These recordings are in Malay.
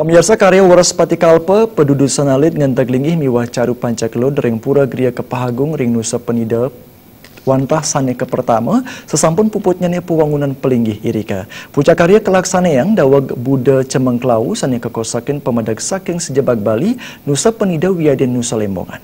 Pemirsa karya waras Patikalpa, pedudusan alit ngantak linggih miwah caru pancakelod ring pura geria kepahagung ring nusa penida wantah sane ke pertama sesampun puputnya ne pewangunan pelinggih irika. Puncak karya kelaksana yang dawag Buddha Cemengklau sane kekosakin pemedag saking sejabag Bali nusa penida wiaden nusa Lembongan.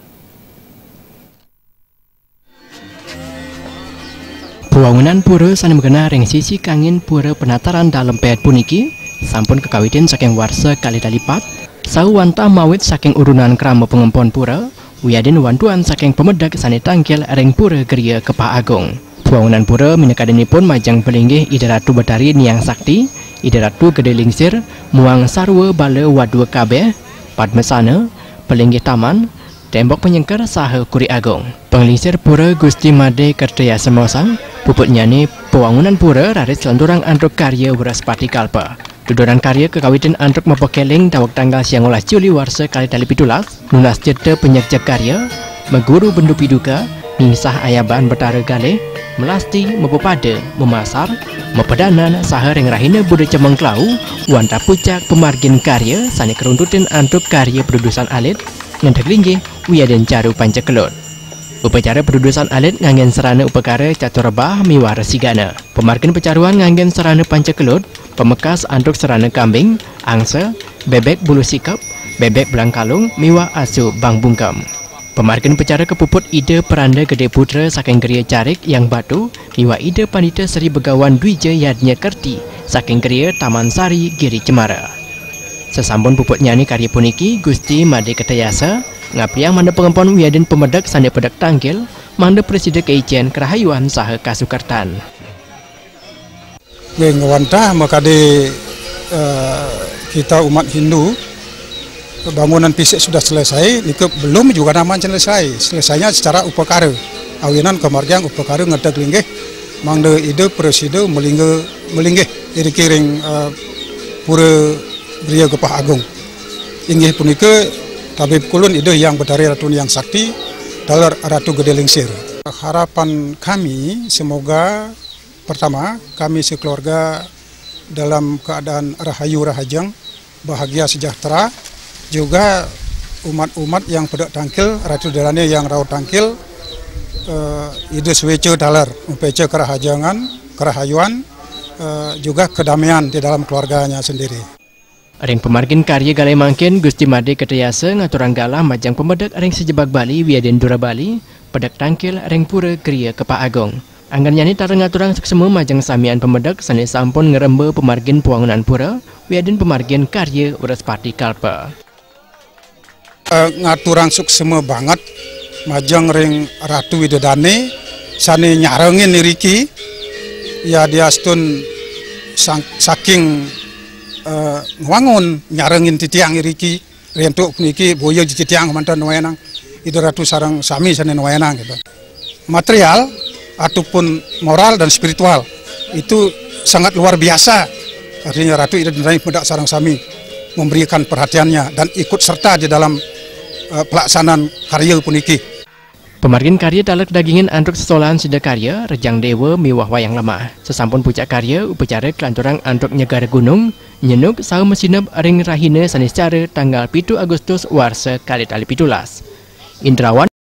Pewangunan pura sane mengena ring sisi kangin pura penataran dalam pet puniki sampun kekawitin saking warsa kali dalipat sau wantah mawit saking urunan krama pengempon pura wiadin wantuan saking pemedag sane tangkil ring pura geria Kepah Agung. Pewangunan pura minakadenipun majang pelinggih Ida Ratu Batari Niang Sakti, Ida Ratu Gede Lingsir, Muang Sarwa Bala Wadua Kabeh, Padmesana, pelinggih taman, tembok penyengker saha Kuri Agung. Penglingsir pura Gusti Made Kertaya Semosang, puput nyani pewangunan pura raris selanturang andruk karya waras Patikalpa. Duduran karya kekawitin andruk mepokeling dawak tanggal siang olah Juli warsa kali dali pitulas, nunas cerita penyakjak karya, meguru bendu piduka, ningsah ayaban betara galeh, melasti, mepepada, memasar, mepedanan, saha ring rahina Buddha Cemengklau, wanta pucak pemargin karya, sani keruntutin andruk karya pedudusan alit, ngantek linggih, wiaden caru pancakelot. Upacara pedudusan alit nganggen serana upakara caturebah miwah resigana. Pemargin pecaruan nganggen serana pancakelot, pemekas andruk serana kambing, angsa, bebek bulu sikap, bebek belang kalung, miwah asu bang bungkam. Pemargin pecara kepuput ide peranda Gede Putra saking geria Carik yang batu, miwah ide pandita Seri Begawan Dwija Yadnya Kerti saking geria Taman Sari Giri Cemara. Sesambun puput nyani karya puniki Gusti Made Ketayasa ngapriang manda pengempon wiadin pemedak sande pedak tangkil manda presiden keicen kerahayuan saha kasukertan. Ngewantah makade kita umat Hindu bangunan fisik sudah selesai, itu belum juga naman selesainya secara upakara. Awinan kemargian upakara ngedak linggih mangde ide presiden melinggih iri kiring pura geria Kepah Agung. Inggih punika tabib kulun ide yang Batari Ratu Niang Sakti dalar Ratu Gede Lingsir. Harapan kami semoga pertama kami sekeluarga dalam keadaan rahayu rahajang, bahagia sejahtera, juga umat-umat yang pedak tangkil Ratu Dalane yang raut tangkil ide swece dalar mempece kerahajangan, kerahayuan, juga kedamaian di dalam keluarganya sendiri. Ring pemargin karya galai mangkin Gusti Made Ketayasa ngaturang galah majang pemedak ring sejebak Bali wiaden Dura Bali pedak tangkil ring pura geria Kepah Agung. Anggan nyani tarang ngaturang seksemu majang samian pemedak sane sampun ngerembe pemargin pewangunan pura wiaden pemargin karya waras Patikalpa. Ngaturang suksema banget majang ring Ratu Widodane sane nyarengin niriki ya dia stun saking wangun nyarengin titiang iriki rentuk puniki boyo titiang mantan wayanang itu Ratu sarang sami sane wayanang gitu. Material ataupun moral dan spiritual itu sangat luar biasa. Artinya Ratu itu dari pedak sarang sami memberikan perhatiannya dan ikut serta di dalam pelaksanaan karya puniki. Pemargin karya dalek dagingin andruk sesolahan sida karya rejang dewa miwah wayang lemah. Sesampun puncak karya upacara kelanturang andruk nyegara gunung nyenuk sau mesinap ring rahina sanis cara tanggal 7 Agustus warsa kali tali pitulas. Indrawan